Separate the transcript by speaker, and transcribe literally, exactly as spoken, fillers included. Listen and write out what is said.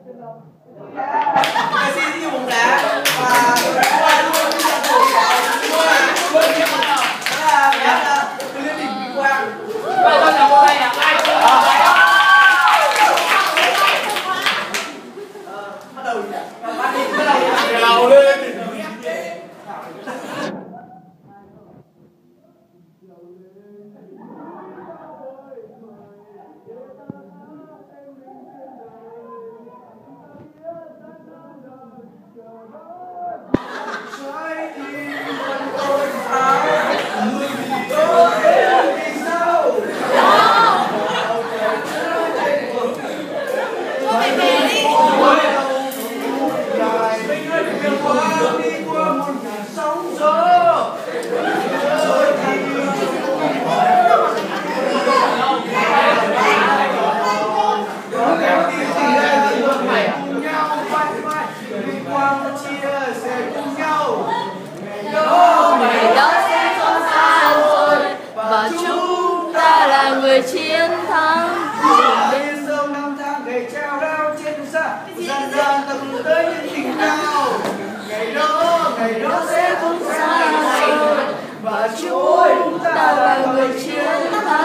Speaker 1: Ca sĩ yêu bóng đá và Liên đỉnh Vinh Quang.
Speaker 2: Vậy tôi là cô đây à? Ai cũng là vậy đó.
Speaker 1: Bắt đầu nhỉ? Bắt đi, bắt đầu gào lên.
Speaker 3: Người chiến thắng
Speaker 1: bên sông năm tháng ngày trao đao trên xa dần dần từng tới những đỉnh cao, ngày đó ngày đó sẽ không xa rồi và chúng ta là người chiến thắng.